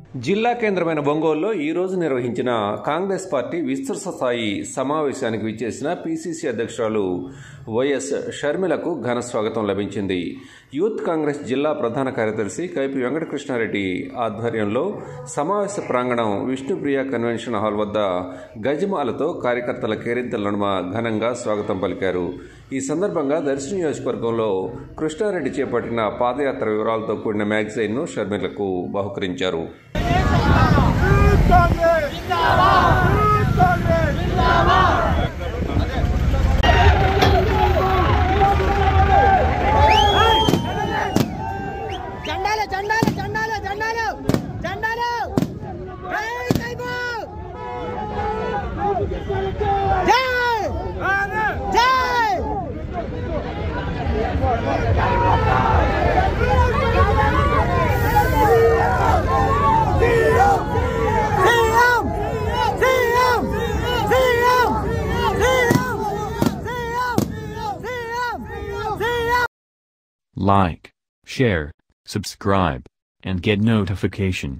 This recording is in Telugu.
జిల్లా కేంద్రమైన ఒంగోలులో ఈ రోజు నిర్వహించిన కాంగ్రెస్ పార్టీ విస్తృత స్థాయి సమావేశానికి విచ్చేసిన పీసీసీ అధ్యక్షురాలు వైఎస్ షర్మిలకు ఘన స్వాగతం లభించింది. యూత్ కాంగ్రెస్ జిల్లా ప్రధాన కార్యదర్శి కైపి వెంకటకృష్ణారెడ్డి ఆధ్వర్యంలో సమావేశ ప్రాంగణం విష్ణుప్రియ కన్వెన్షన్ హాల్ వద్ద గజమాలతో కార్యకర్తల కేరింతల నడుమ ఘనంగా స్వాగతం పలికారు. ఈ సందర్భంగా దర్శి నియోజకవర్గంలో కృష్ణారెడ్డి చేపట్టిన పాదయాత్ర వివరాలతో కూడిన మ్యాగజైన్ను షర్మిలకు బహుకరించారు. Like, share, subscribe, and get notification.